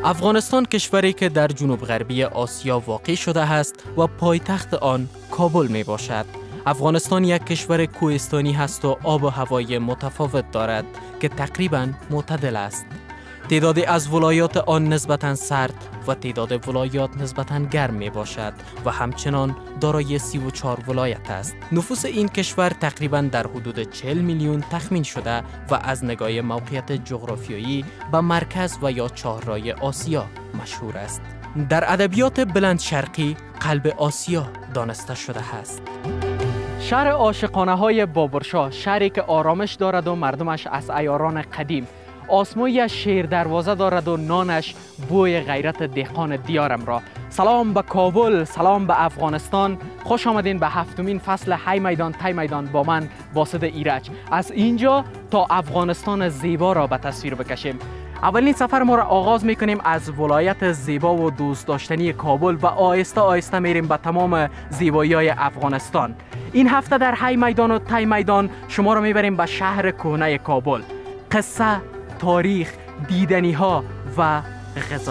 افغانستان کشوری که در جنوب غربی آسیا واقع شده است و پایتخت آن کابل می باشد. افغانستان یک کشور کوهستانی است و آب و هوای متفاوت دارد که تقریباً معتدل است. تعدادی از ولایات آن نسبتاً سرد و تعداد ولایات نسبتاً گرم می باشد و همچنان دارای 34 ولایت است. نفوس این کشور تقریباً در حدود 40 میلیون تخمین شده و از نگاه موقعیت جغرافیایی به مرکز و یا چهارراه آسیا مشهور است. در ادبیات بلند شرقی قلب آسیا دانسته شده است. شهر عاشقانه های بابرشاه، شهری که آرامش دارد و مردمش از عیاران قدیم، آسموی شیر دروازه دارد و نانش بوی غیرت دهقان دیارم را. سلام به کابل، سلام به افغانستان. خوش آمدین به هفتمین فصل هی میدان تی میدان با من باسط ایرج. از اینجا تا افغانستان زیبا را به تصویر بکشیم. اولین سفر ما را آغاز میکنیم از ولایت زیبا و دوست داشتنی کابل و آهسته آهسته میریم به تمام زیبایی های افغانستان. این هفته در هی میدان و تی میدان شما را میبریم به شهر کهنه کابل. قصه، تاریخ، دیدنی ها و غذا.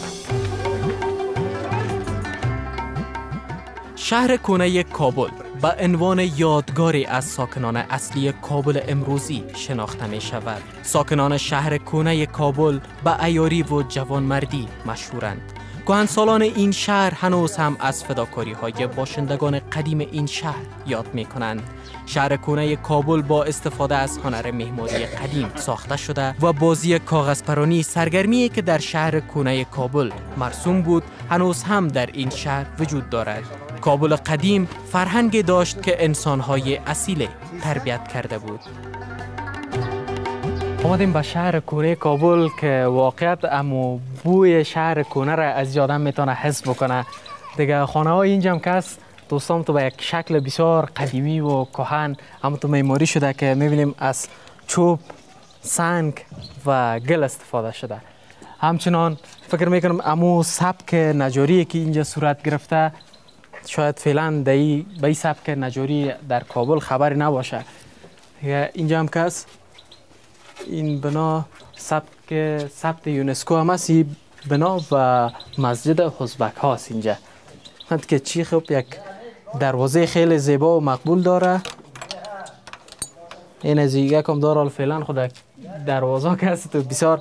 شهر کهنه کابل به عنوان یادگاری از ساکنان اصلی کابل امروزی شناخته می شود. ساکنان شهر کهنه کابل به عیاری و جوانمردی مشهورند. کهنسالان این شهر هنوز هم از فداکاری های باشندگان قدیم این شهر یاد می کنند. شهر کهنه کابل با استفاده از هنر معماری قدیم ساخته شده و بازی کاغذپرانی، سرگرمی که در شهر کهنه کابل مرسوم بود، هنوز هم در این شهر وجود دارد. کابل قدیم فرهنگی داشت که انسان‌های اصیل تربیت کرده بود. آمدیم به شهر کهنه کابل که واقعیت امو بوی شهر کهنه را از آدم میتونه حس بکنه. دیگه خانه های اینجا که هست دوستان تو به یک شکل بسیار قدیمی و کهن هم تو معماری شده که میبینیم از چوب، سنگ و گل استفاده شده. همچنان فکر میکنم امو سبک نجاری که اینجا صورت گرفته شاید فعلا به این سبک نجاری در کابل خبری نباشه. اینجا هم که هست این بنا ثبت یونسکو هم هست. این بنا و مسجد ازبک هاست اینجا. خند که چی خوب یک دروازه خیلی زیبا و مقبول داره. این از یک هم داره فعلا خود دروازه که هست تو بسیار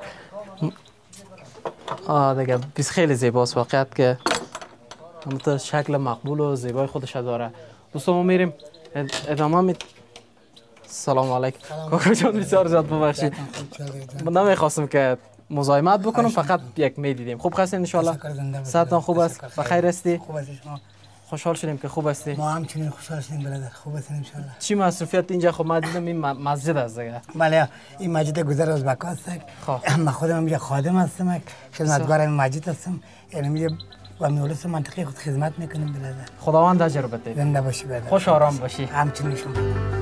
دیگه خیلی زیباست واقعیت که همونطور شکل مقبول و زیبای خودش داره. دوستان ما میریم ادامه سلام علیکم. کاکا جان بسیار زیاد ببخشید. من نمیخواستم که مزاحمت بکنم، فقط یک میدیدیم. خوب هستین ان شاء الله؟ صحتتان خوب است؟ بخیر هستی؟ خوب هستی شما؟ خوشحال شدیم که خوب هستی. ما همچنین خوشحال شدیم برادر. خوب هستین ان شاء الله. چی مصرفیت اینجا؟ خب ما دیدم این مسجد است دیگه. بله این مسجد گذر ازبک است. من خودم اینجا خادم هستم، خدمتگار این مسجد هستم. یعنی و میولس منطقه خود خدمت میکنیم برادر. خداوند اجر بده. زنده باشی برادر. خوش آرام باشی. همچنین شما.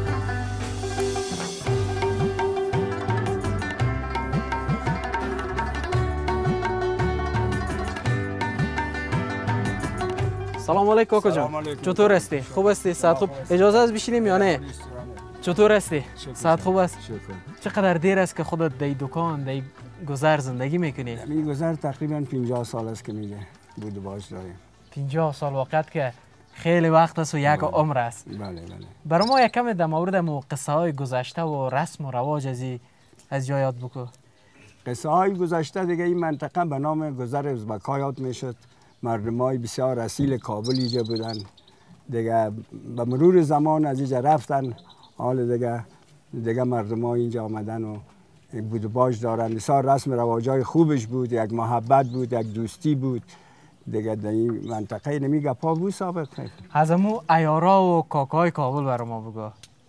سلام علیکم کاکا جان. چطور هستی؟ خوب هستی؟ صحت خوب؟ اجازه است بشینیم یا نه؟ چطور هستی؟ صحت خوب است؟ چقدر دیر است که خودت در دکان در گذر زندگی میکنی؟ این گذر تقریبا 50 سال است که میگه بود باش داریم. 50 سال واقعیت که خیلی وقت است و یک عمر است. بله بله. برای ما یک کم در مورد قصه های گذشته و رسم و رواج از جا یاد بکو. قصه های گذشته دیگه این منطقه به نام گذر ازبک‌ها یاد میشد. مردمای بسیار اصیل کابل اینجا بودن دیگه. به مرور زمان از اینجا رفتن، حال دیگه مردمای اینجا آمدن و بود و باش دارن. بسیار رسم رواجای خوبش بود، یک محبت بود، یک دوستی بود دیگه. در این منطقه نمیگه پا بود سابق. از امو عیارا و کاکای کابل برای ما بگو.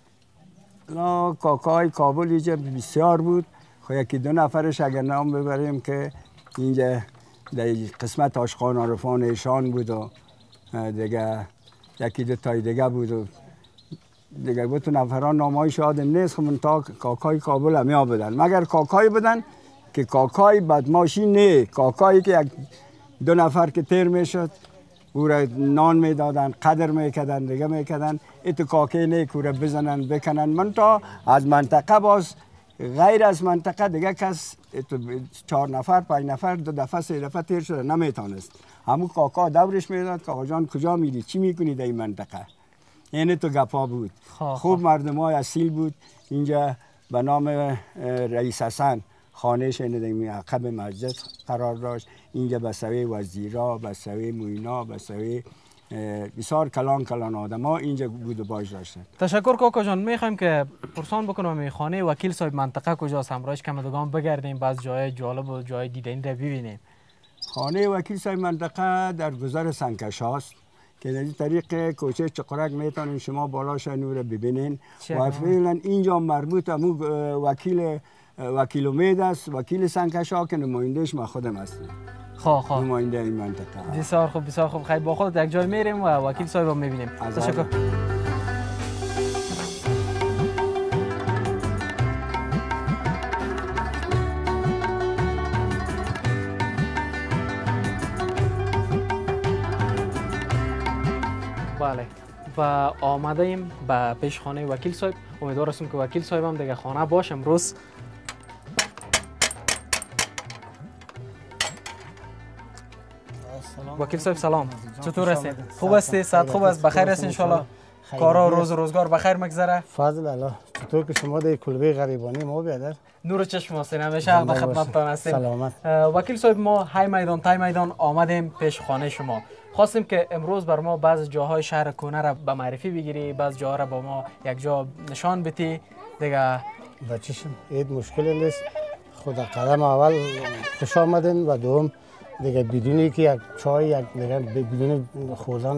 کاکای کابل اینجا بسیار بود. خب یکی دو نفرش اگر نام ببریم که اینجا در قسمت آشقان عارفان ایشان بود و دیگه یکی دو تای دیگه بود و دیگه بود تو نفران نامایش آدم نیست. خب تا کاکای کابل هم یا بدن، مگر کاکای بدن که کاکای بدماشی نه، کاکایی که یک دو نفر که تیر میشد او را نان میدادن، قدر میکردن، دیگه میکردن. ایتو کاکای نه که او را بزنن بکنن. من تا از منطقه باز غیر از منطقه دیگه کس 4 نفر 5 نفر 2 دفعه 3 دفعه تیر شده نمیتونست. همون کاکا دورش میداد کاکا جان کجا میری چی میکنی در این منطقه. این تو گپا بود. خوب مردم های اصیل بود. اینجا به نام رئیس حسن خانهش این عقب مسجد قرار داشت. اینجا به سوی وزیرا، به سوی موینا، به سوی بسیار کلان آدم ها اینجا بود و باش داشتن. تشکر کاکا جان. میخوایم که پرسان بکنم خانه وکیل صاحب منطقه کجاست؟ همراهش کمدگان بگردیم بعض جای جالب و جای دیدنی رو ببینیم. خانه وکیل صاحب منطقه در گذر سنگکش هاست که از این طریق کوچه چقرک میتونین شما بالاش نور ببینین و فعلا اینجا مربوط همون وکیل امید است، وکیل سنگکش ها که نمایندهش ما خودم هستم. نماینده این منطقه. بسیار خوب بسیار خوب. خیلی با خودت یک جای میریم و وکیل صاحب رو میبینیم. تشکر. بله و آمده ایم به پیش خانه وکیل صاحب. امیدوار هستم که وکیل صاحب هم دیگه خانه باش امروز. وکیل صاحب سلام. چطور هستید؟ خوب هستی؟ صحت خوب است؟ بخیر است ان شاء الله؟ کارا روز و روزگار بخیر مگذره؟ فضل الله. چطور که شما در کلبه غریبانی ما بیادر؟ نور چشم هستین همیشه حق خدمتتان هستیم. سلامت. وکیل صاحب ما های میدان تای میدان آمدیم پیش خانه شما. خواستیم که امروز بر ما بعض جاهای شهر کونه را به معرفی بگیری، بعض جاها را با ما یک جا نشان بدی دیگه. بچه‌شم عید مشکل نیست. خدا قدم اول خوش آمدین و دوم دیگه بدونی که یک چای یک دیگه بدون خوردن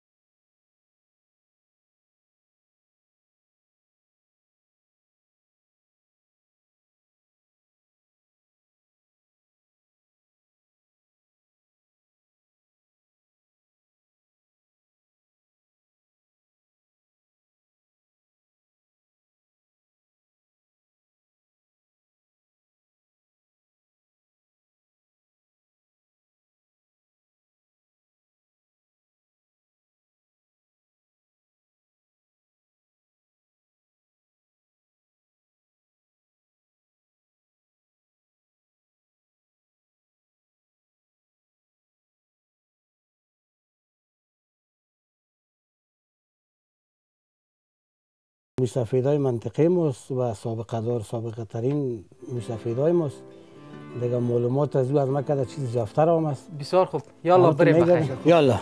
مستفیدای منطقه ماست و سابقه ترین مستفیدای ماست. دیگه معلومات از او از ما کده چیز جفتر هم است. بسیار خوب. یالا بریم بخیر. یالا.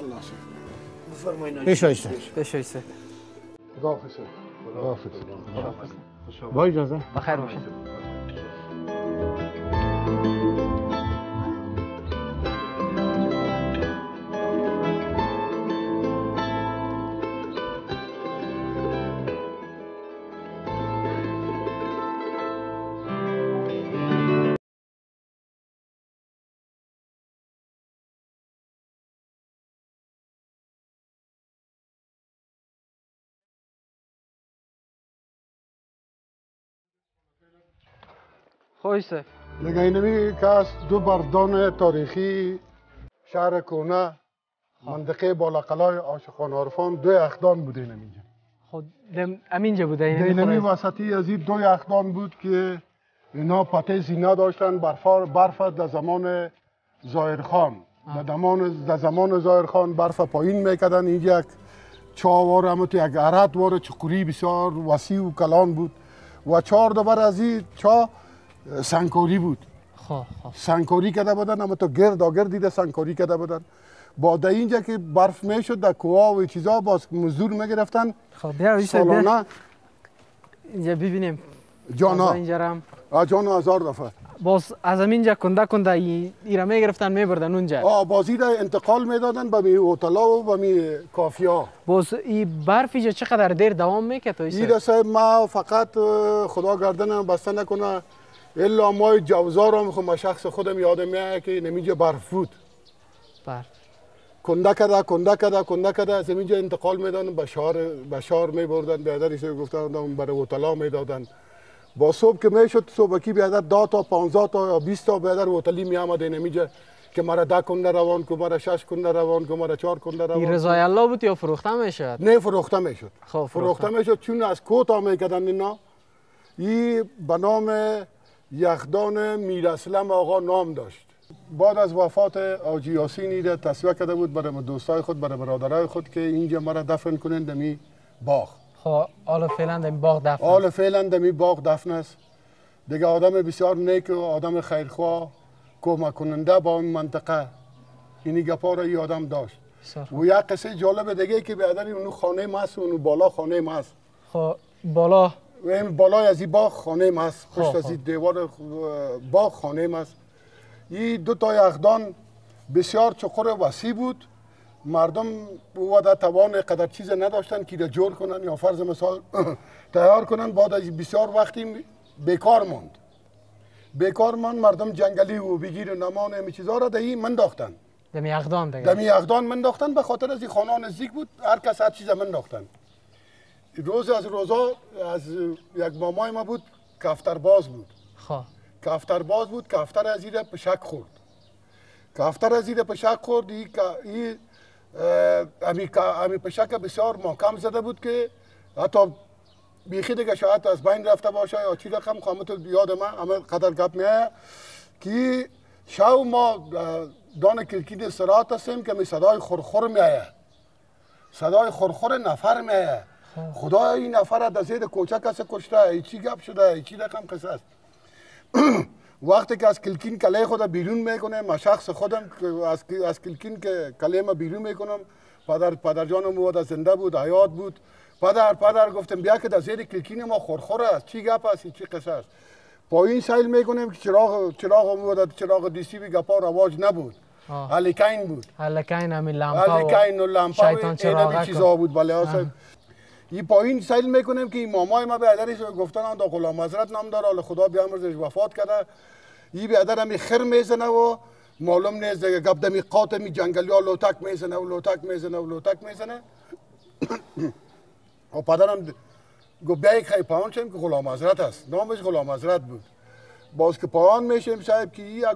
پیش آیسته. خداحافظ. با اجازه. بخیر باشید. خویسته. دیگه اینمی که از دو بردان تاریخی شهر کونه منطقه بالقلای عاشقان عارفان دو یخدان بوده اینجا. خود امینجا بوده اینمی وسطی از این دو یخدان بود که اینا پته زینه داشتن برف در زمان ظاهرخان. در زمان ظاهرخان برف پایین میکردن. اینجا یک چاوار هم تو یک عرد وار چقوری بسیار وسیع و کلان بود و 4 دبر از این چا سنگکاری بود. سنگکاری کرده بودن اما تو گرد دیده سنگکاری کرده بودن. با در اینجا که برف میشد در کوها و چیزا باز مزدور میگرفتن. سالانه اینجا ببینیم جانا اینجا جانا 1000 دفعه باز از اینجا کنده ایرا میگرفتن میبردن اونجا. بازی دا انتقال میدادن به می هتل‌ها و به می کافی‌ها. باز این برف اینجا چقدر دیر دوام میکرد؟ این صاحب ما فقط خدا گردنم بسته نکنه الا مای جوزار هم خود شخص خودم یادم میاد که نمیجا برف بود. کنده کده از اینجا انتقال میدادن به شهر میبردن. بیادرش گفتن برای هتل‌ها میدادن. با صبح که میشد صبحکی بیادر 10 تا 15 تا یا 20 تا بیادر هتلی می آمد اینجا که مرا 10 کنده روان کو، مرا 6 کنده روان کو، مرا 4 کنده روان. این رضای الله بود یا فروخته میشد؟ نه فروخته میشد. فروخته میشد چون از کوتا میکردن اینا. این به نام یخدان میر اسلم آقا نام داشت. بعد از وفات حاجی یاسین ایده تصویه کرده بود برای دوستای خود، برای برادرای خود که اینجا مرا دفن کنند دمی باغ. خب حالا فعلا دمی باغ دفن. حالا فعلا دمی باغ دفن است. دیگه آدم بسیار نیک و آدم خیرخواه، کمک کننده با این منطقه. اینی گپا را ای آدم داشت. و یک قصه جالب دیگه که بیادری اونو خانه ماست و اونو بالا خانه ماست. خب بالا و این بالای از این باغ خانه ماست، پشت از این دیوار باغ خانه ماست. این دو تا یخدان بسیار چقر وسیع بود. مردم او توان قدر چیز نداشتن که جور کنن یا فرض مثال تیار کنن. بعد از بسیار وقتی بیکار ماند. بیکار ماند، مردم جنگلی و بگیر و نمان همه چیزها را دهی منداختن. دمی یخدان دیگه. دمی یخدان منداختن به خاطر از این خانه نزدیک بود، هر کس هر چیز منداختن. روز از روزا از یک مامای ما بود، کفترباز بود. خب کفترباز بود، کفتر از این پشک خورد. کفتر از این پشک خورد، امی پشک بسیار محکم زده بود که حتی بیخی دیگه شاید از بین رفته باشه یا چی رقم خامت یاد من همه قدر گپ میایه که شو ما دان کلکید سرات هستیم که می صدای خورخور میایه، صدای خورخور نفر میایه. خدا این نفر از زیر کوچه کسی کشته، ایچی گپ شده، ایچی رقم قصه است. وقتی که از کلکین کله خود بیرون میکنه، ما شخص خودم از کلکین که کله ما بیرون میکنم، پدر جانم بود زنده بود، حیات بود. پدر گفتم بیا که در زیر کلکین ما خورخور است، چی گپ است، چی قصه است. پایین سیل میکنیم که چراغ دیسی بی گپا رواج نبود. هلیکین بود. هلیکین همین لامپا هلیکین و لامپا شیطان چراغ چیزا بود. بله این پایین سیل میکنیم که این مامای ما بیادرش گفتن دا غلام حضرت نام داره، حالا خدا بیامرزش وفات کرده. این بیادر همی خر میزنه و معلوم نیست دیگه گپ دمی قاطمی جنگلی ها لوتک میزنه و لوتک میزنه و لوتک میزنه. و پدرم گفت بیا یک خیلی پایان شدیم که غلام حضرت است، نامش غلام حضرت بود. باز که پایان میشیم صاحب که یک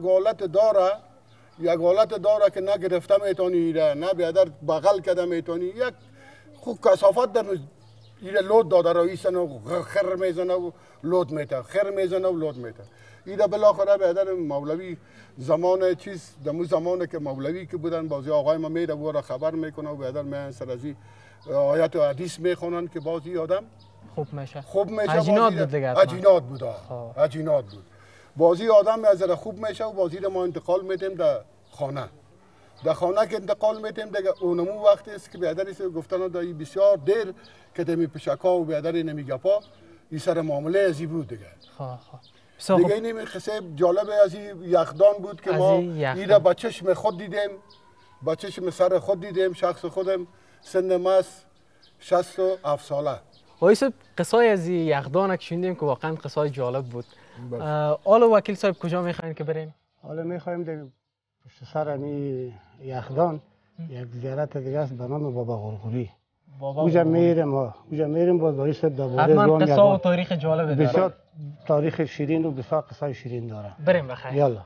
حالت داره که نه گرفته میتونی نه بیادر بغل کده میتونی، یک خوب کسافت در ایره لود داده رو ایسن و خر میزنه و لود میته، خر میزنه و لود میته. ایره بالاخره بیادر مولوی زمان چیز دمو زمانه که مولوی که بودن بازی آقای ما میره و را خبر میکنه و بیادر میان سر از آیت و حدیث میخونن که بازی آدم خوب میشه. عجینات بود دیگه. عجینات بود. بازی آدم از خوب میشه و بازی رو ما انتقال میدیم در خانه. در خانه که انتقال میدیم دیگه اونمو وقتی است که بیادری گفتن دایی بسیار دیر که دمی پشکا و بیادری نمیگپا این سر معامله ازی بود دیگه. دیگه این قصه جالب از این یخدان بود که ما این را با چشم خود دیدیم، با چشم سر خود دیدیم. شخص خودم سن ماست 67 ساله. وایس قصه از یخدان که شنیدیم که واقعا قصه جالب بود. حالا وکیل صاحب کجا میخواین که بریم؟ حالا میخوایم دیگه پشت سر امی یخدان یک زیارت دیگه است به نام بابا غرغوری. اونجا میریم باز وایس دوباره حتما قصه و تاریخ جالب داره. بسیار تاریخ شیرین و بسیار قصه شیرین داره. بریم بخیر. یالا.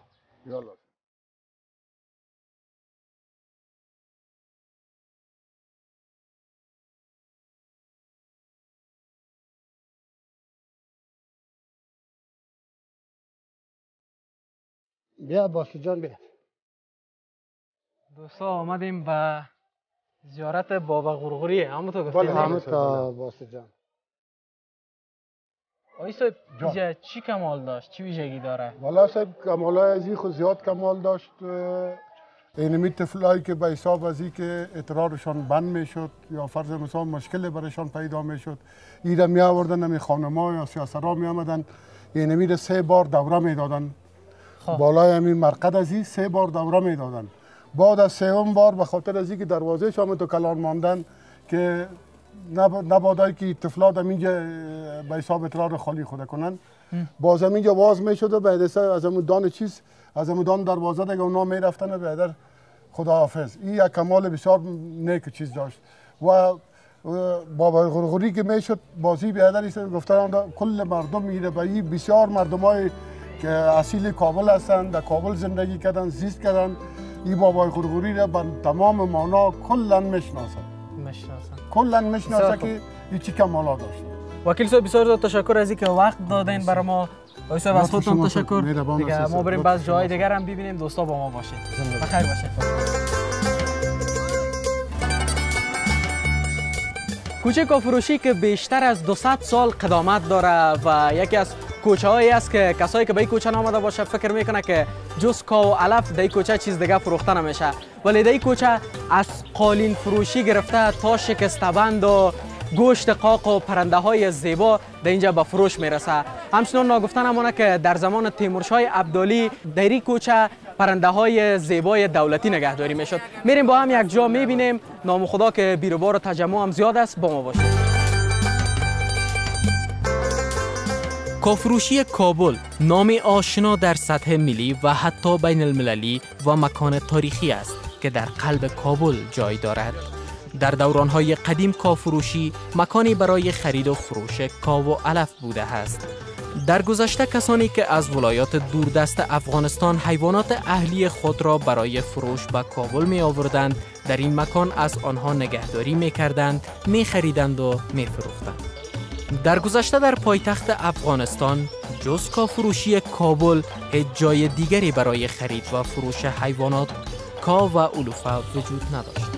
بیا باسط جان بیا. دوستا آمدیم به زیارت بابا غرغوری. همونطور گفتیم. بله همونطور باسط جان. آقای صاحب اینجا چی کمال داشت؟ چی ویژگی داره؟ والا صاحب کمالای ازی خود زیاد کمال داشت. اینمی طفلایی که به حساب ازی که اطرارشان بند میشد یا فرض مثال مشکل برایشان پیدا میشد، ایره می آوردن نمی خانما یا سیاسرا می آمدن اینمی را 3 بار دوره میدادن. بالای همین مرقد ازی 3 بار دوره میدادن. بعد از 3م بار به خاطر ازی که دروازه شام تو کلان ماندن که نبادایی که طفلات همینجا به حساب اطرار خالی خود کنن، باز همینجا واز میشد و بعد از همون دان چیز از همون دان دروازه دیگه اونا میرفتن و بعد خداحافظ. این یک کمال بسیار نیک چیز داشت. و بابا غرغوری که میشد بازی بیادری گفتن کل مردم میره به این بسیار مردمای که اصیل کابل هستند، در کابل زندگی کردن، زیست کردن، این بابای غرغوری را به تمام معنا کلا میشناسن. کلا میشناسه که این چی کمالا داشت. وکیل صاحب بسیار تشکر از اینکه وقت دادین برای ما آقای صاحب از خودتون تشکر. دیگه ما بریم بعض جای دیگر هم ببینیم. دوستا با ما باشید. بخیر باشید. کوچه کافروشی که بیشتر از 200 سال قدامت داره و یکی از کوچه هایی است که کسایی که به این کوچه نامده باشه فکر میکنه که جز کا و علف در این کوچه چیز دیگه فروخته نمیشه، ولی در این کوچه از قالین فروشی گرفته تا شکستبند و گوشت قاق و پرنده های زیبا در اینجا به فروش میرسه. همچنان ناگفته نمانه که در زمان تیمورشاه ابدالی در این کوچه پرنده های زیبای دولتی نگهداری میشد. میریم با هم یک جا میبینیم. نام خدا که بیروبار و تجمع هم زیاد است. با ما باشید. کافروشی کابل نام آشنا در سطح ملی و حتی بین المللی و مکان تاریخی است که در قلب کابل جای دارد. در دورانهای قدیم کافروشی مکانی برای خرید و فروش کا و علف بوده است. در گذشته کسانی که از ولایات دوردست افغانستان حیوانات اهلی خود را برای فروش به کابل می آوردند، در این مکان از آنها نگهداری می کردند، می خریدند و می فروختند. در گذشته در پایتخت افغانستان جز کافروشی کابل هیچ جای دیگری برای خرید و فروش حیوانات کا و علوفه وجود نداشت.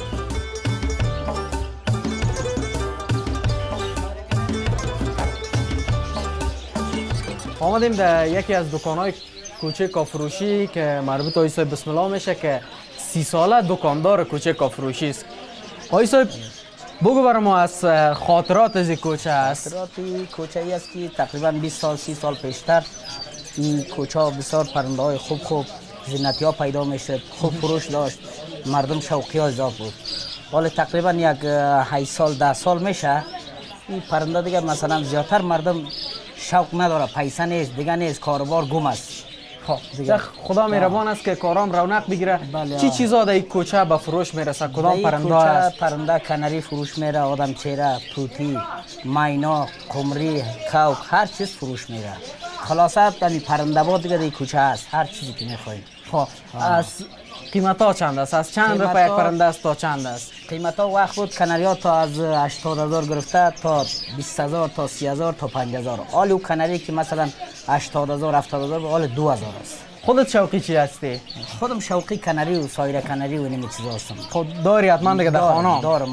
آمدیم در یکی از دکان‌های کوچه کافروشی که مربوط به آقای صاحب بسم الله میشه که 30 ساله دکاندار کوچه کافروشی است. آقای صاحب بگو برای ما از خاطرات از این کوچه است. خاطرات کوچه ای است که تقریبا 20 سال 30 سال پیشتر این کوچه بسیار پرنده های خوب زینتی ها پیدا میشد، خوب فروش داشت، مردم شوقی ها زیاد بود. ولی تقریبا یک 8 سال 10 سال میشه این پرنده دیگه مثلا زیادتر مردم شوق نداره، پیسه نیست، دیگه نیست، کاروبار گم است. خب خدا مهربان است که کارام رونق بگیره. چی چیزا در این کوچه به فروش میرسه؟ کدام پرنده است؟ پرنده کنری فروش میره، آدم چهره، طوطی، مینا، قمری، کوک، هر چیز فروش میره. خلاصه این پرنده با دیگه در این کوچه است، هر چیزی که میخواید. خب از قیمت ها چند است؟ از چند روپیه یک پرنده است تا چند است؟ قیمت ها وقت بود کنری ها تا از 80,000 گرفته تا 20,000 تا 30,000 تا 50,000. حالی او کنری که مثلا 80,000 70,000 حالی 2,000 است. خودت شوقی چی هستی؟ خودم شوقی کنری و سایر کنری و اینمی چیزا هستم. خود داری حتما دیگه در خانه؟ دارم.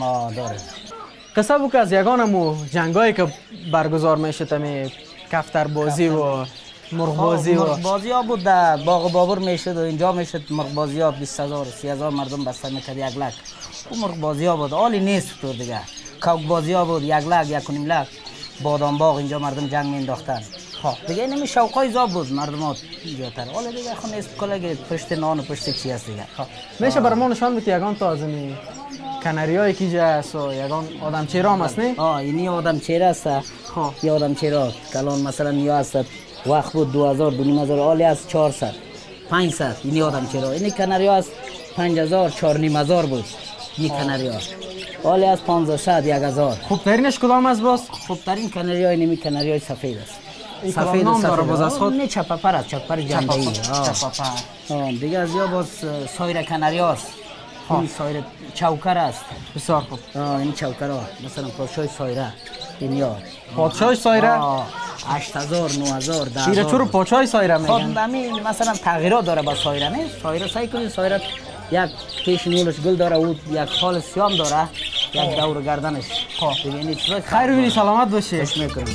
قصه بگو از یگانمو جنگایی که برگزار میشه تمی کفتر بازی و مرغ بازی ها بود در باغ بابر میشد و اینجا میشد مرغ بازی ها 20,000 30,000 مردم بسته میکرد یک لک. اون مرغ بازی ها بود، حالی نیست تو دیگه. کوک بازی ها بود 1 لک 1.5 لک. بادام باغ اینجا مردم جنگ مینداختن. دیگه اینمی شوقای زیاد بود مردمات اینجاتر. حالا دیگه خو نیست کلاگه پشت نان و پشت چی هست دیگه. میشه برای ما نشان بدی یگان تا از این کنریای کی است و یگان آدم چهره هم است نه؟ اینی آدم چهره است. یا آدم چهره کلان مثلا یا است وقت بود 2,000 2,500 حالی از 400 500 اینی آدم چهره. اینی کنریا از 5,000 4,500 بود این کنریا. حالی از 500 1,000. خوبترینش کدام است باز؟ خوبترین کنریا اینمی کنریای سفید است. سفید نام داره باز از خود؟ نه چپاپر است، چپاپر جنبه‌ای. چپاپر. دیگه از یا باز سایر کنریا است. این سایر چوکر است. بسیار خوب. این چوکر ها مثلا پادشاه سایره اینیا. پادشاه سایره 8,000 9,000 10,000. شیره چرا پادشاه سایره میگن؟ خب همین مثلا تغییرات داره با سایره نه؟ سایره سعی کنید سایره یک پیش نولش گل داره و یک خال سیام داره، یک دور گردنش. خب دیگه این چیزا خیر ببینی سلامت باشی. خوش میکنم.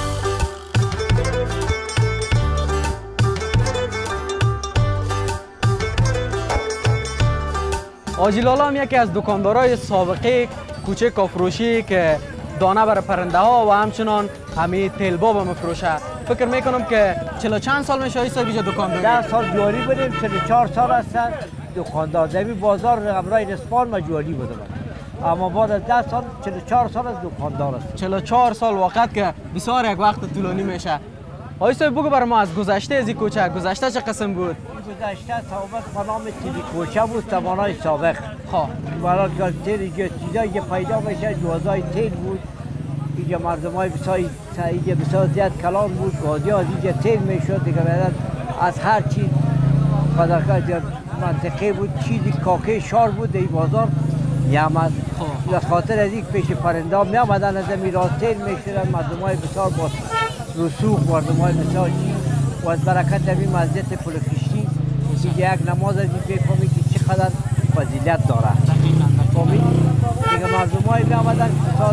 آجی لالا هم یکی از دکاندارای سابقه کوچه کافروشی که دانه برای پرنده ها و همچنان همین تلباب هم میفروشه. فکر میکنم که 40 چند سال میشه ایسا بیجا دکانداری؟ 10 سال جاری بودیم، 44 سال هستن دکاندار. در این بازار همراه رسپان ما جاری بودم، اما بعد از 10 سال 44 سال از دکاندار است. 44 سال وقت که بسیار یک وقت طولانی میشه. آقای صاحب بگو برای ما از گذشته از این کوچه، گذشته چه قسم بود؟ گذشته سابق نام تیلی کوچه بود، زمانای سابق. خب برای تیل اینجا چیزایی که پیدا میشه جوازای تیل بود. اینجا مردمای بسیار زیاد کلان بود، گازی از اینجا تیل میشد دیگه. بعد از هر چیز پدرکه منطقه بود، چیزی کاکه شار بود در این بازار میامد. به خاطر از این پیش پرنده ها میامدن از این میراث تیل میشدن. مردمای بسیار با رسوخ، مردمای بسیار چیز و از برکت در این مسجد پل خشتی دیگه یک نماز از این بفهمی که چقدر فضیلت داره. فهمید؟ دیگه مردمای میامدن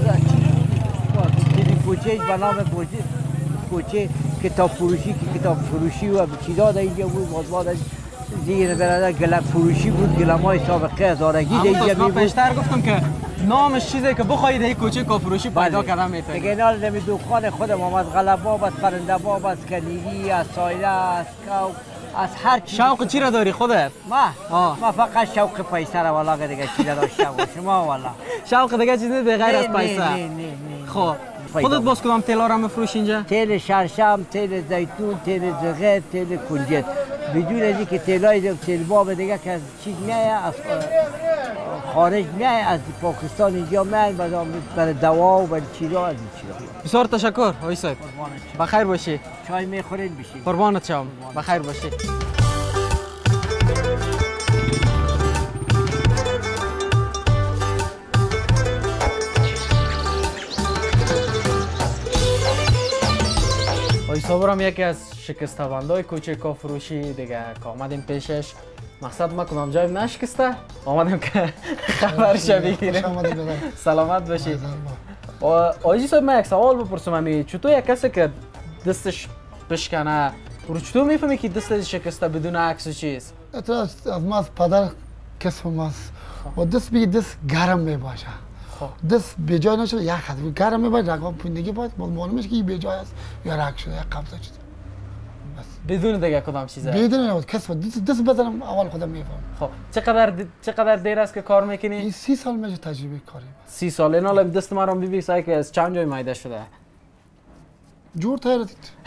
چیزی کوچهش به نام کوچه کتاب فروشی و چیزا در اینجا بود. بعد دیگه برادر گلم فروشی بود، گلمای سابقه هزارگی در اینجا می بود. پیشتر گفتم که نامش چیزی که بخواید این کوچه کافروشی پیدا کردن میتونید. دیگه نال نمی دکان خودم آمد غلباب از پرنده باب از کنیگی از سایله از کوک از هر چیز. شوق چی را داری خودت؟ ما فقط شوق پیسه را والا دیگه چی را داشتم شما والا. شوق دیگه چیزی به غیر از پیسه؟ نه. خب خودت باز کدام تیلا را میفروشی اینجا؟ تیل شرشم، تیل زیتون، تیل زغیر، تیل کنجد. بدون از اینکه تیلای تیل باب دیگه که از چیز میایه از خارج میایه از پاکستان اینجا میایه برای دوا و برای چیزا از این چیزا. بسیار تشکر آقای صاحب. بخیر باشی. چای میخورید بشید. قربانت شم. بخیر باشی. آقای صاحب هم یکی از شکسته‌بندای کوچه کافروشی دیگه که آمدیم پیشش. مقصد ما کدام جای نشکسته آمدیم که خبرش بگیریم. سلامت باشی. آقای صاحب من یک سوال بپرسم، چطور یک کسی که دستش بشکنه چطور میفهمی که دستش شکسته بدون عکس و چیز؟ از ما پدر کسب ماست و دست بگی دست گرم میباشه. دست به جای نشده یک خط گرم میباشه رقم پوندگی باید معلوم میشه که به جای است یا رک شده یا قبضه شده. بدون دیگه کدام چیزه؟ بدون کسب دست بزنم اول خودم میفهم. خب چقدر دیر است که کار میکنی؟ 30 سال میشه تجربه کاری. 30 سال. این حالا دست ما رو ببین سعی که از چند جای مایده شده. جور تایید.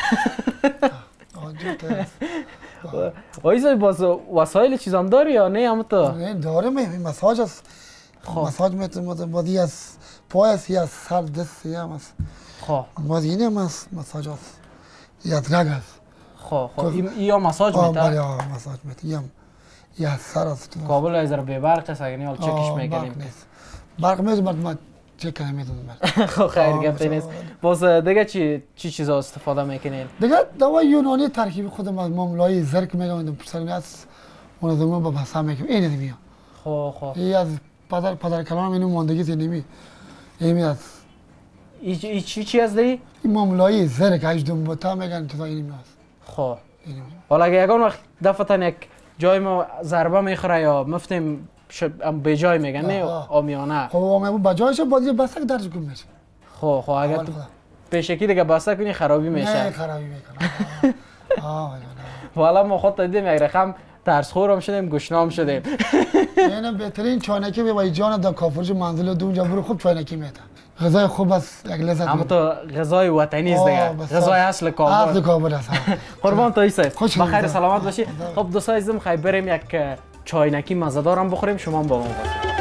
جور تایید. آیزای باز وسایل چیزام داری یا نه هم تو؟ نه دارم مساج است. مساج میتونم بادی از پای است یا سر دست یا ماست. خب. مازینه ماست مساج است. یا درگ است. خب یا مساج میته؟ بله مساج میته. یا سر است. کابل از به برق است اگه حال چکش میکنیم. برق میزنم ما چک نمیدونم. خب خیر گپ نیست. باز دیگه چی چیزا استفاده میکنین؟ دیگه دوای یونانی ترکیب خودم از مملای زرک میگم پسرم از اون زمان با بحث میکنم این نمیاد. خب این از پدر کلام اینو ماندگی نمی این از این چی از دی؟ این مملای زرک اج دم بتا میگن تو این میاد. خب حالا اگه یگان وقت دفتن یک جای ما ضربه میخوره یا مفتیم به جای میگن نه آمیانه. خب آمیانه با جایش بازی بسته که درج کن میشه. خب اگر تو پیشکی دیگه بسته کنی خرابی میشه. نه خرابی میکنه. والا ما خود دیدیم یک رقم ترس خورم شدیم گشنام شدیم. نه بهترین چاینکی به وای جان دا کافرج منزل دو اونجا برو خوب چاینکی میده. غذای خوب است یک لذت. اما تو غذای وطنی است دیگه. غذای اصل کابل. اصل کابل است. قربان تو ایسا. بخیر سلامت باشی. خب دوستای عزیزم خیلی بریم یک چاینکی مزه‌دار هم بخوریم شما هم با ما باشید.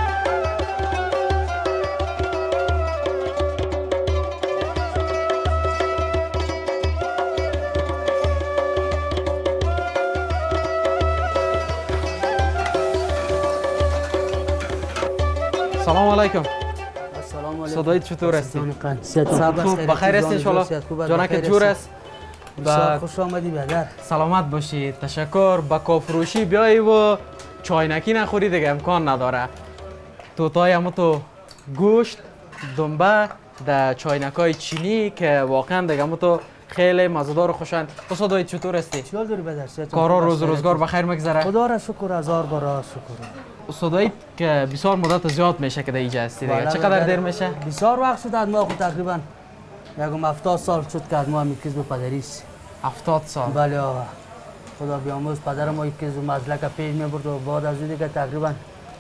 سلام علیکم. سلام علیکم. صدایت چطور است؟ صحت خوب بخیر است ان شاء الله. جانک جور است. خوش آمدی برادر. سلامت باشی. تشکر. با کافروشی بیایی و چاینکی نخوری دیگه امکان نداره. توتای هم تو گوشت دنبه در چاینکای چینی که واقعا دیگه هم تو خیلی مزه‌دار و خوشن. صدایت چطور استی؟ چیکار داری برادر؟ کارا روزگار بخیر میگذره؟ خدا را شکر هزار بار شکر. صدایت که بسیار مدت زیاد میشه که در اینجا هستی دیگه. چقدر دیر میشه؟ بسیار وقت شد از ما خود تقریبا یکم 70 سال شد که از ما میکز به پدریست. 70 سال؟ بله آقا. خدا بیامرز پدر ما یکیز مزلک پیش میبرد و بعد از دیگه تقریبا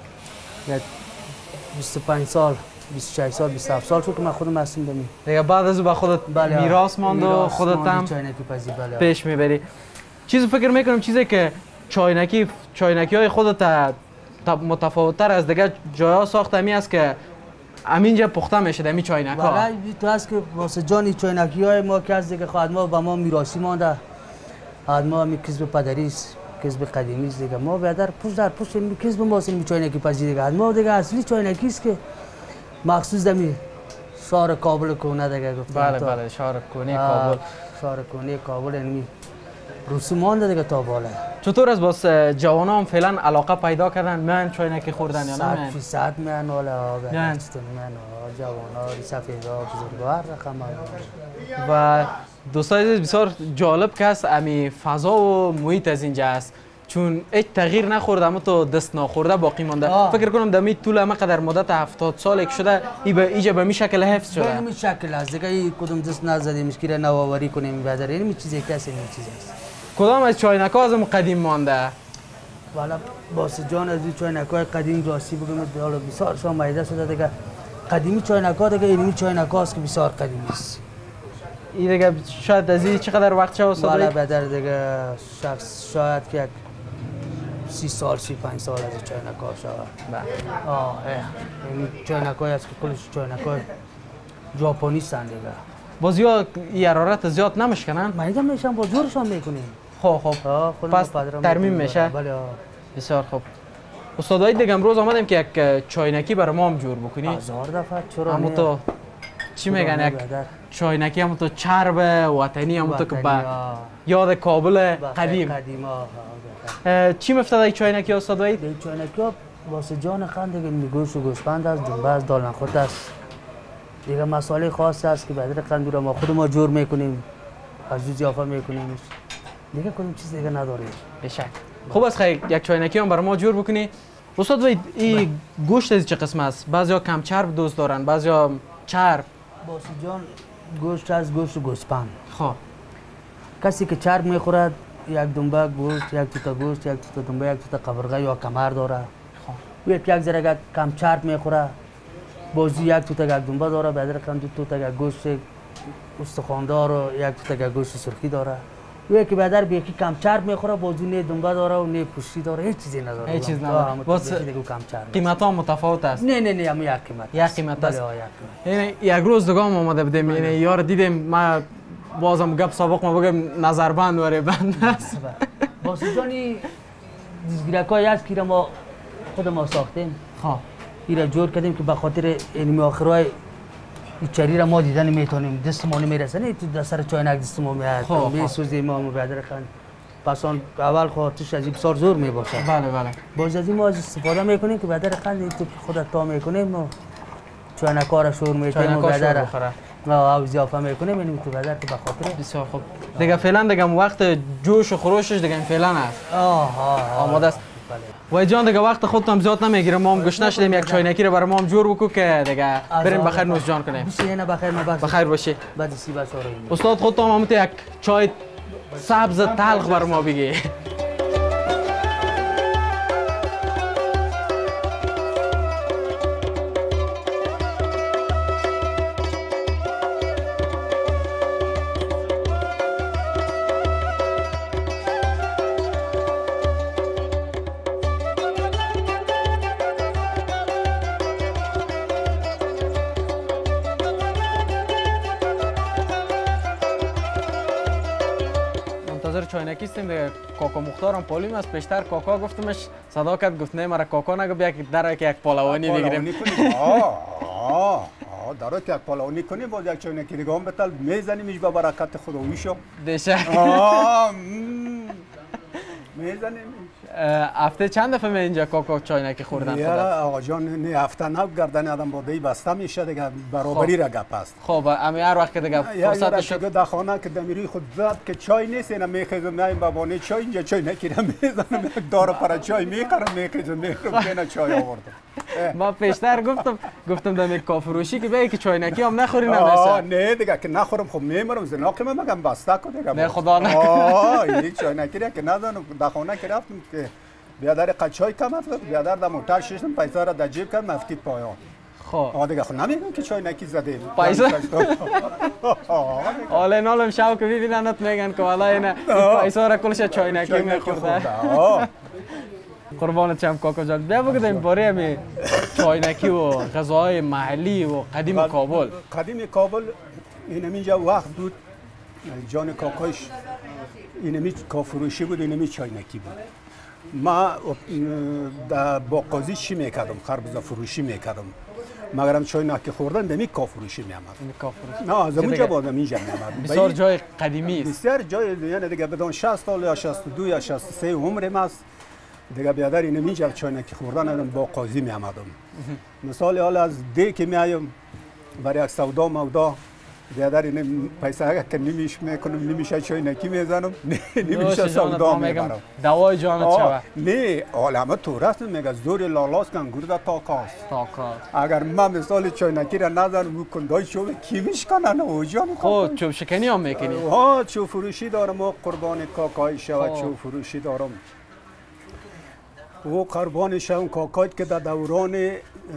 25 سال 26 سال 27 سال شد که من خودم هستم دمی. دیگه بعد از به خودت میراث ماند و خودت هم پیش میبری. چیزی فکر میکنم چیزی که چاینکی های خودت متفاوت‌تر از دیگه جاها ساخته می است که همینجا پخته میشه دمی چاینک‌ها. بله تو است که واسه جانی چاینکی‌های ما که از دیگه خواهد ما با ما میراثی مانده. از ما میکسب پدریست، کسب قدیمی است دیگه. ما بیادر پشت در پشت میکسب ما واسه چاینکی پذیر دیگه. از ما دیگه اصلی چاینکی است که مخصوص دمی شهر کابل کونه دیگه گفتم. بله شهر کونه کابل. شهر کونه کابل یعنی رسوم مانده دیگه تا بالا. چطور از باز جوان هم فعلا علاقه پیدا کردن من چاینکی خوردن یا نه؟ 100% من والا بچتون من جوان ها سفیدا بزرگوار رقم و دوستای بسیار جالب که است امی فضا و محیط از اینجا است چون هیچ تغییر نخورده اما تو دست نخورده باقی مانده. فکر کنم دمی طول همه قدر مدت 70 سال که شده اینجا به می شکل حفظ شده. به می شکل است دیگه کدوم دست نزدیم مشکل نوآوری کنیم بعد این چیزی کسی این چیز است. کدام از چاینک‌ها از قدیم مانده؟ والا باس جان از چاینک‌های قدیم راستی بگم حالا بسیار شامایده شده دیگه قدیمی چاینک‌ها دیگه اینمی چاینک‌هاست که بسیار قدیمی است. این دیگه شاید از این چقدر وقت شد استاد؟ والا بدر دیگه شخص شاید که 30 سال 35 سال از چاینک‌ها شد. این چاینک‌های است که کلش چاینک‌های ژاپنی هستند دیگه. باز یا حرارت زیاد نمیشکنن؟ مایده میشن با زورشان میکنیم. خب پس ترمیم میشه؟ بله. بسیار خوب. استادای دیگه امروز آمدیم که یک چاینکی برای ما هم جور بکنی. 1000 دفعه چرا همون تو چی میگن یک چاینکی همون تو چرب وطنی همون تو که با یاد کابل قدیم. چی مفتاد ای چاینکی استادای؟ این چاینکی ها واسه جان خند دیگه میگوش و گوسفند است دنبه است دال نخورد است. دیگه مسئله خاص است که بعد قند ما خود ما جور میکنیم از ضیافت میکنیم دیگه کدوم چیز دیگه نداریم بشک. خوب است خیلی یک چاینکی هم برای ما جور بکنی. استاد وید این گوشت از چه قسم است؟ بعضیا کم چرب دوست دارن بعضیا چرب. باسی جان گوشت از گوشت و گوسفند. خب کسی که چرب میخورد یک دنبه گوشت یک توتا گوشت یک توتا دنبه یک توتا قبرقه یا کمر داره. خب یک ذره کم چرب میخوره بازی یک توتا یک دنبه داره بعد رقم دو توتا یک گوشت استخواندار و یک توتا یک گوشت سرخی داره. یکی بعدر به یکی کم چرب میخوره بازی نه دنبه داره و نه پوشی داره هیچ چیزی نداره. هیچ چیز نداره. باز قیمت ها متفاوت است. نه همون یک قیمت. یک قیمت است. یعنی یک روز دیگه هم آمده بودیم یعنی یار دیدیم ما بازم گپ سابق ما بگم نظربند وره بند است. باز جانی دیزگیرکای است که ما خود ما ساختیم. خب ایرا جور کردیم که به خاطر اینمی آخرای این چری را ما دیدن میتونیم دست ما نمیرسه نه تو دستر چاینک دست ما میاد میسوزیم ما مبادر خان پس اون اول خاطرش از این بسیار زور میباشه. بله باز از این ما استفاده میکنیم که بعد خان تو خودت تا میکنیم و چاینک‌ها را شور میکنیم و بعد او ضیافت میکنیم اینو تو بعد به خاطر بسیار خوب دیگه فعلا دیگه وقت جوش و خروشش دیگه فعلا است. آماده است. وای جان دیگه وقت خودتون زیاد نمیگیره ما هم گوش نشدیم یک چاینکی رو برای ما هم جور بکو که دیگه بریم بخیر نوش جان کنیم. بخیر باشی. بعد سی باشی. استاد خودتون هم یک چای سبز تلخ برای ما بگی. چاینکی استیم دیگه کاکا مختارم پالیم است پیشتر کاکا گفتمش صدا کرد گفت نه مرا کاکا نگو بیا که در یک پالوانی بگیریم. داره که یک پالوانی کنی باز یک چاینکی دیگه هم بتل میزنیمش به برکت خداویشو دیشه میزنیم. هفته چند دفعه می اینجا کاکا چاینکی خوردن خودت؟ آقا جان نه هفته نه گردن آدم بوده بسته میشه دیگه برابری را گپ است. خب امی هر وقت دیگه فرصت شد در خانه که دمیری خود زد که چای نیست اینا میخیزم نه بابانه چای اینجا چای نکیرم میزنم یک داره پر چای میخرم میخیزم میخرم که چای آوردم. ما پیشتر گفتم دمی کافروشی که بگی که چاینکی هم نخوری نمیشه. نه دیگه که نخورم خب میمرم زناقی من مگم بسته کو دیگه. نه خدا نکنه. این چاینکی را که ندانم در خانه که رفتم که بیادر قچای کم افت بیادر در موتر ششتم پیسه را در جیب کرد مفتید پایان. خب دیگه خب نمیگم که چاینکی زدیم پیسه حالا نالم شاو که ببیننت میگن که والا اینا پیسه را کلش چاینکی میخورده. قربانت شم کاکا جان بیا بگیم باره همی چاینکی و غذاهای محلی و قدیم کابل. قدیم کابل اینجا وقت بود جان کاکاش اینمی کافروشی بود اینمی چاینکی بود. ما در باغ‌قاضی چی میکردم خربزه فروشی میکردم مگرم چای نکی خوردن به می کافروشی می آمد. نه از اونجا بود اینجا می آمد. بسیار جای قدیمی است. بسیار جای یعنی دیگه بدون 60 سال یا 62 یا 63 عمرم است. دیگه بیادر اینو اینجا چای نکی خوردن با قاضی می آمدم. مثال حالا از دی که می آیم برای یک سودا مودا بیادر اینو پیسه که نمیش میکنم نمیشه چای نکی میزنم نمیشه سودا میبرم دوای جانت شوه نه عالمه تو راست میگه زور لالاس کن گرده تاکاست تاکاست اگر من مثال چای نکی را نزنم او کندای چوب کی میشکنن او جان خود چوب شکنی هم میکنی ها چوب فروشی دارم و قربان کاکای شوه چوب فروشی دارم او قربان شوم کاکایت که در دوران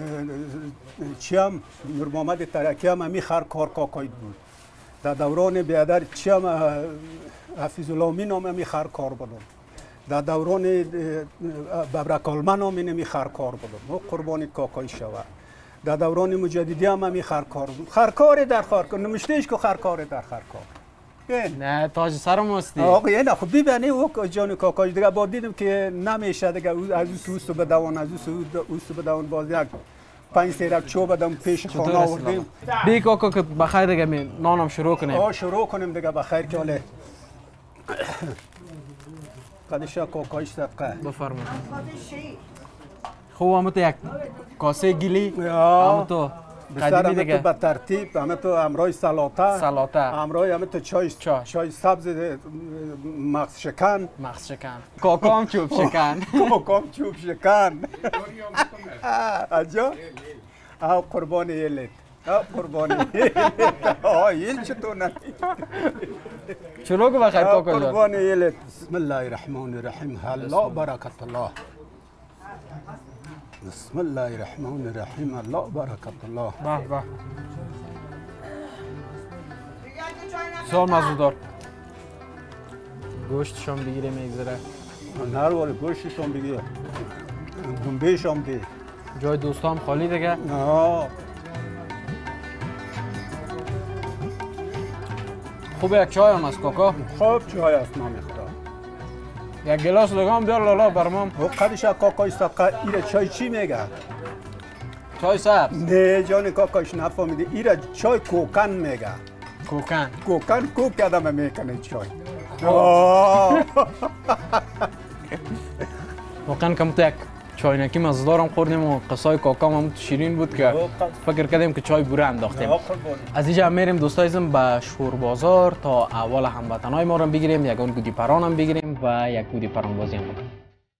چیم نور محمد ترکی هم همی خر کار کاکایت بود در دوران بیادر چیم حفیظ الله امین هم همی خر کار بودم در دوران ببرکالمن هم همی خر کار بودم او قربان کاکای شوه در دوران مجددی هم همی خر کار بودم خرکار در خرکار نمشتهش که خرکار در خرکار نه تاج سرم هستی آقا نه خب ببینی او جان کاکاش دیگه با دیدم که نمیشه دیگه از او سوست بدوان از او سوست بدوان باز یک 5 سیرک چوب بدم پیش خانه آوردیم بی کاکا که بخیر دیگه می نانم شروع کنیم شروع کنیم دیگه بخیر که حاله قدشا کاکاش صدقه بفرمایید خوب همه تو یک کاسه گیلی همه تو قدیمی دیگه به ترتیب همه تو امرای سلاته امرای همه تو چای سبز مغز شکن کاکا هم چوب شکن کاکا هم چوب شکن اجا او قربان یلت قربان این چطور نه شروع کو بخیر کاکا جان قربان یلت بسم الله الرحمن الرحیم الله برکت الله بسم الله الرحمن الرحیم الله برکت الله به به سال مزودار گوشتشان بگیره میگذره نر ولی گوشتشان بگیره گنبهشان بگیره جای دوستام خالی دیگه نه خوب یک چای هم است کاکا خوب چای است من میخورم یک گلاس دیگه هم بیار لالا برام او قدش کاکای صدقه ایره چای چی میگه چای سبز نه جان کاکاش نفهمیده ایره چای کوکن میگه کوکن کوک آدم میکنه چای واقعا کم تو یک چاینکی مزدارم خوردیم و قصای کاکام هم شیرین بود که فکر کردیم که چای بوره انداختیم از اینجا هم میریم دوستایزم به شور بازار تا اول هموطنای ما رو بگیریم یگان گودی پران هم بگیریم و یک گودی پران بازی هم بکنیم.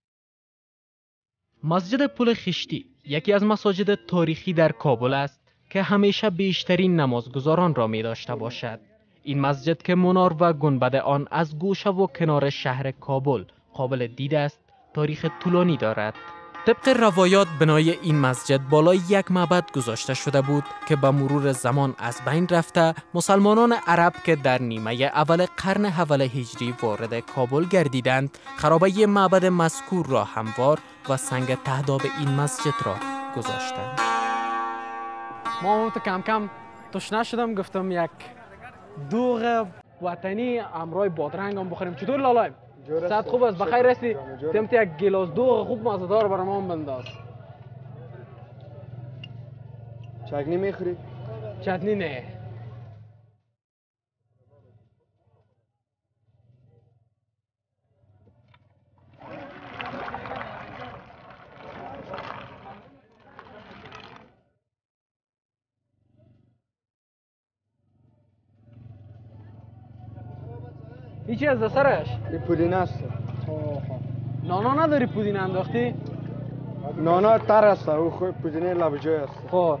مسجد پل خشتی یکی از مساجد تاریخی در کابل است که همیشه بیشترین نمازگزاران را می داشته باشد. این مسجد که منار و گنبد آن از گوشه و کنار شهر کابل قابل دید است تاریخ طولانی دارد. طبق روایات بنای این مسجد بالای یک معبد گذاشته شده بود که به مرور زمان از بین رفته مسلمانان عرب که در نیمه اول قرن اول هجری وارد کابل گردیدند خرابه معبد مذکور را هموار و سنگ تهداب این مسجد را گذاشتند. ما کم کم تشنه شدم گفتم یک دوغ وطنی امرای بادرنگ هم بخوریم. چطور لالایم؟ ساعت خوب است بخیر هستی؟ تمت یک گلاس دوغ خوب مزه‌دار برام هم بنداز. چتنی میخوری؟ چتنی نه. این چی از سرش؟ این پودینه است. نانا نداری پودینه انداختی؟ نانا تر است او خود پودینه لبجای است. خب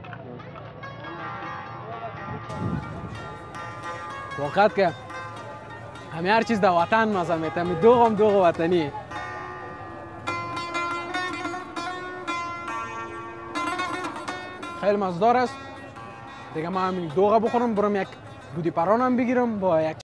وقت که همه هر چیز در وطن مزه میتم دوغ هم دوغ وطنی خیلی مزدار است دیگه. من همین دوغ بخورم برم یک گودی پرانم بگیرم با یک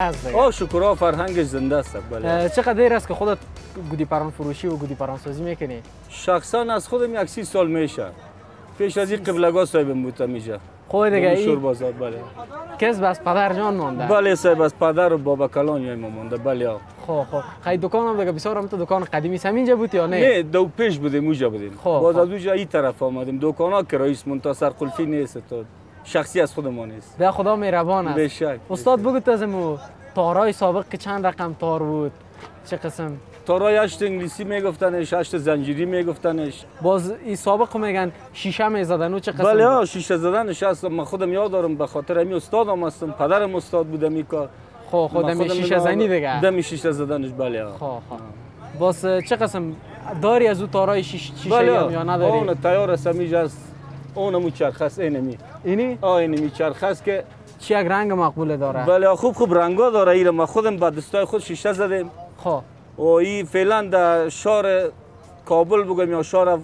شکرها فرهنگش زنده است. بله. چقدر دیر است که خودت گودی پران فروشی و گودی پران سازی میکنی؟ شخصا از خودم 30 سال میشه. پیش از این قبلگاه صاحبم بودم میشه. خود دیگه این بازار. بله. کسب از پدر جان مونده؟ بله صاحب، از پدر و بابا کلان ما مونده. بله. خب خیلی دکانم دیگه بسیار هم تو دکان قدیمی همینجا بود یا نه؟ نه، دو پیش بودیم اونجا بودیم. باز از اونجا این طرف آمدیم. دکانا که رئیس منتصر قلفی نیست، تو شخصی از خود ما نیست. به خدا مهربان است. بشک. استاد بگو تازمو تارای سابق که چند رقم تار بود؟ چه قسم؟ تارای 8 انگلیسی میگفتنش، 8 زنجیری میگفتنش. باز این سابق میگن شیشه میزدن و چه قسم؟ بله شیشه زدنش هست. من خودم یاد دارم، به خاطر همین استادم هستم، پدرم استاد بود می کار. خودم شیشه زنی دیگه. دم شیشه زدنش. بله. باز چه قسم داری از او تارای شیشه یا نداری؟ اون تیار است میجاست. اونمو چرخ است اینمی. اینی؟ اینمی چرخ است که چی یک رنگ مقبول داره؟ بله خوب رنگا داره. ایره ما خودم با دستای خود شیشه زدیم. و این فعلا در شهر کابل بگویم یا شهر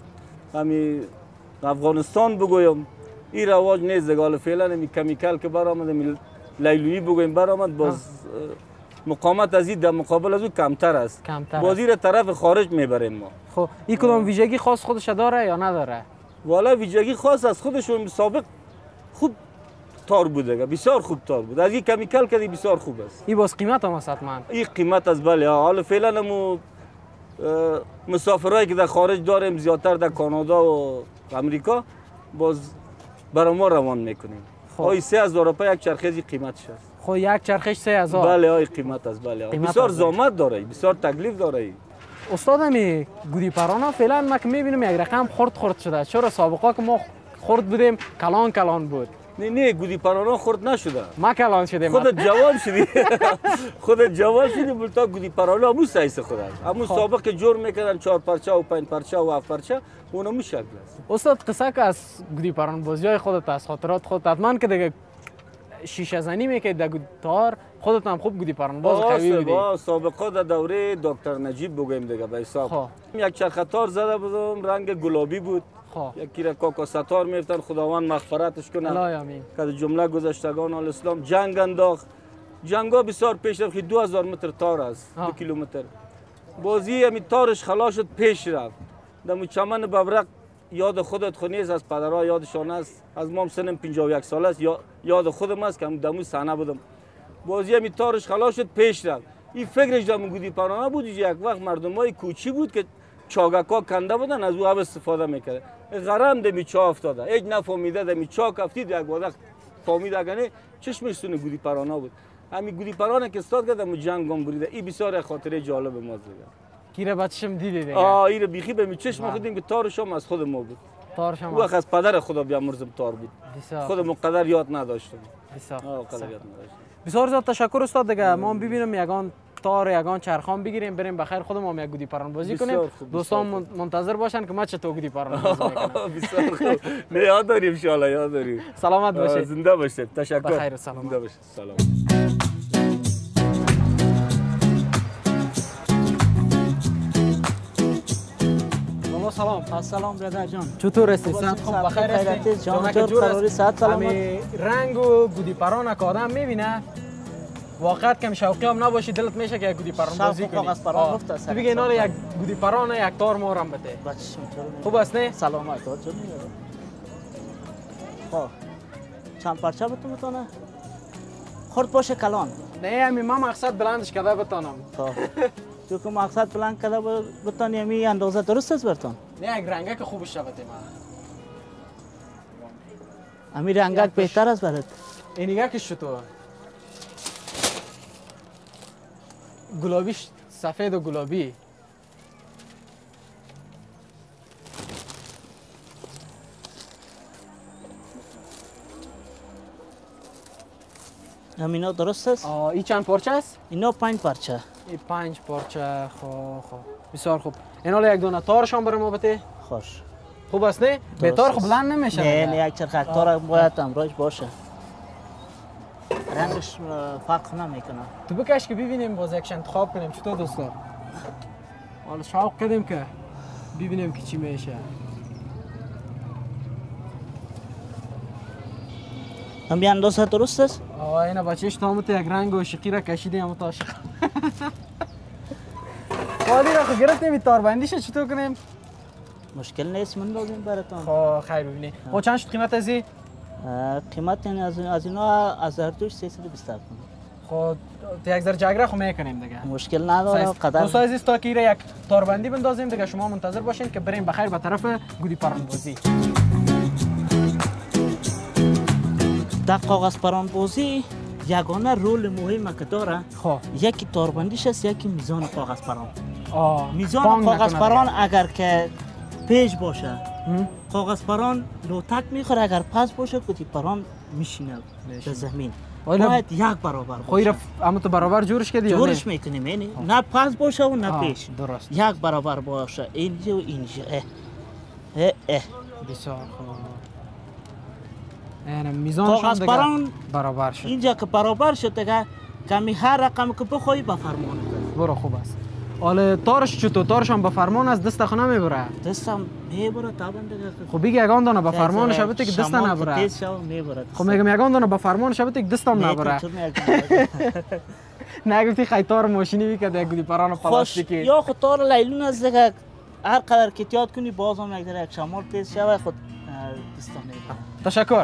افغانستان بگویم این رواج نیست دیگه. فعلا این کمیکل که برآمد لیلویی بگویم برآمد، باز مقامت از این در مقابل از او کمتر است. بازی را طرف خارج میبریم ما. خب این کدام ویژگی خاص خودش داره یا نداره؟ والا ویژگی خاص از خودشون سابق خوب تار بود دیگه، بسیار خوب تار بود. از این کمیکل کردی بسیار خوب است. این باز قیمت هم است حتما. این قیمت از بله. حالا فعلا مو مسافرایی که در خارج داریم زیادتر در کانادا و امریکا باز برای ما روان میکنیم. خب 3000 روپیه یک چرخه قیمتش است. خب یک چرخش 3000. بله قیمت است. بله بسیار زحمت داره، بسیار تکلیف داره. استاد می گودی پرانا فعلا ما که میبینیم یک رقم خرد شده. چرا سابقا که ما خرد بودیم کلان بود؟ نه گودی پرانا خرد نشده. ما کلان شدیم. خودت جوان شدی. خودت جوان شدی بلتا گودی پرانا همون سایز خود است. همون سابق که جور میکردن 4 پرچه و 5 پرچه و 7 پرچه اونمو شکل است. استاد قصه که از گودی پران بازیای خودت از خاطرات خودت حتما که دیگه شیشه زنی میکرد در گودتار خودت هم خوب گودی پران باز قوی بودی. سابقا در دوره دکتر نجیب بگویم دیگه به حساب. یک چرخ تار زده بودم، رنگ گلابی بود. یکی را کاکا ستار میفتن، خداوند مغفرتش کنه. که جمله گذشتگان الاسلام جنگ انداخت. جنگا بسیار پیش رفت. 2000 متر تار است، 2 کیلومتر. بازی همین تارش خلاص شد پیش رفت. در چمن ببرق یاد خودت خو نیست، از پدرها یادشان است. از ما سنم 51 سال است، یاد خودم است که دمو صحنه بودم. بازی همین تارش خلاص شد پیش رفت. این فکرش در گودی پرانا بود. یک وقت مردمای کوچی بود که چاگکا کنده بودن، از او هم استفاده میکرد. غرام دمی چا افتاده، هیچ نفهمیده دمی چاک افتید. یک وقت فهمید اگه چشمش سونه گودی پرانا بود. همین گودی پرانا که استاد کردم جنگم بریده. این بسیار خاطره جالب ما دیگه. کیره بچشم دیدی دیگه. این بیخی به چشم خودیم که تارش هم از خود ما بود. تارش هم وقت از پدر خدا بیامرزم تار بود. خودم قدر یاد نداشتم. بسیار زیاد تشکر استاد دیگه. ما ببینیم یگان تار یگان چرخان بگیریم بریم بخیر خودم هم یک گودی پران بازی کنیم. دوستان منتظر باشن که ما چطور گودی پران بازی میکنم. بسیار خوب. نه یاد داریم ان شاء الله، یاد داریم. سلامت باشید. زنده باشید. تشکر. بخیر سلامت. زنده باشید. سلام. سلام برادر جان. چطور هستی؟ صحت خوب بخیر هستی؟ جان قراری صحت سلامت. رنگ و گودی پران که آدم میبینه واقعا کم شوقی هم نباشی دلت میشه که یک گودی پران بازی کنی. تو بگی اینا یک گودی پران یک تار مورم بده. خوب است نه؟ سلامت جان. خب چند پرچه بتونه؟ خرد باشه کلان. نه همین ما مقصد بلندش کرده بتونم. تو که مقصد بلند کرده بتونی همین اندازه درست است برتون؟ نه یک رنگه که خوبش شده ما. همین رنگک بهتر است برات. اینیگه که چطور؟ گلابیش سفید و گلابی. همینا درست است؟ این چند پارچه است؟ اینا 5 پارچه. این 5 پارچه. خوب بسیار خوب. اینا یک دونه تارشان برای ما بده. خوش. خوب است نه؟ به تار خوب بلند نمیشه. نه یک چرخ تار باید امروز باشه. رنگش فرق نمیکنه. تو بکش که ببینیم باز یک انتخاب کنیم. چطور دوستا؟ حالا شوق کردیم که ببینیم که چی میشه. هم به اندازه درست است؟ اینا بچهش تامت یک رنگ و شقی را کشیده هم عاشق. خالی را خود گرفتیم تاربندیش چطور کنیم؟ مشکل نیست من لازم براتون. خب خیر ببینی. خب چند شد قیمت ازی؟ قیمت از اینا از هر دوش 327. خب یک ذره جگره خو میکنیم دیگه. مشکل نداره قدر. دو سایز است تا که یک تاربندی بندازیم دیگه شما منتظر باشین که بریم بخیر به طرف گودی پرانبازی. در کاغذ پرانبازی یگانه رول مهمی که داره یکی تاربندیش است یکی میزان کاغذ پران. میزان کاغذ پران اگر که پیش باشه کاغذ پران لوتک میخوره، اگر پس باشه گودی پران میشینه در زمین. باید یک برابر باشه. اما تو برابر جورش کردی یا نه؟ جورش میکنیم یعنی نه پس باشه و نه پیش. درست. یک برابر باشه اینجا و اینجا. بسیار خوب. میزانشان کاغذ پران برابر شد. اینجا که برابر شد دیگه کمی هر رقم که بخوای به فرمان برو خوب است. حالا تارش چطور؟ تارش هم به فرمان از دست خونه میبره؟ دستم میبره تابند دیگه. خب بگی یگان دانه به فرمان شبته که دست نبره. تیز شو میبره. خب میگم یگان دانه به فرمان شبته که دستم نبره. نگفتی خیتار ماشینی میکرد یک گودی پران پلاستیکی. یا خود تار لیلون از دیگه هر قدر که احتیاط کنی بازم یک ذره یک شمال تیز شوه خود دستم میبره. تشکر.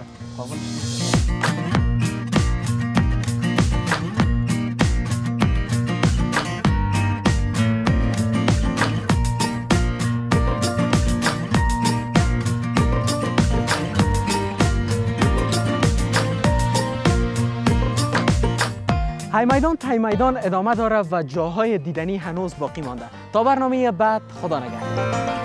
های میدان ادامه داره و جاهای دیدنی هنوز باقی مانده. تا برنامه بعد خدا نگهدار.